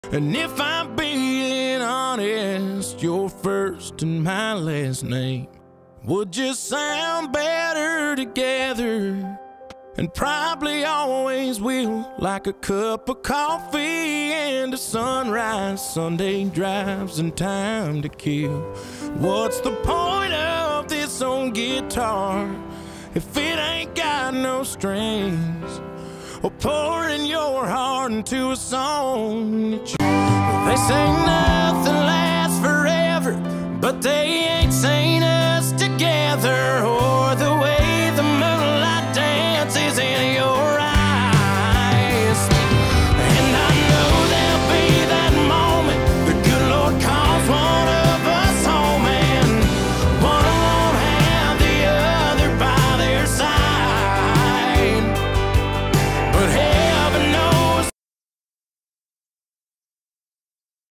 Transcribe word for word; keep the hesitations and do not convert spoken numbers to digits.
And if I'm being honest, your first and my last name would just sound better together, and probably always will, like a cup of coffee and a sunrise, Sunday drives and time to kill. What's the point of this old guitar if it ain't got no strings? Or pouring your heart into a song that you... They say nothing lasts forever, but they